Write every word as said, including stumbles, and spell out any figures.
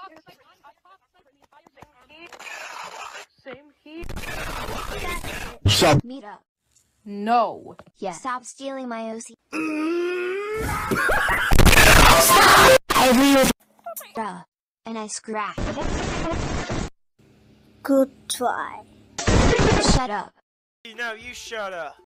Same here. Stop. Meet up. No. Yeah. Stop stealing my O C. Bruh. And I scratch. Good try. Shut up. No, you shut up.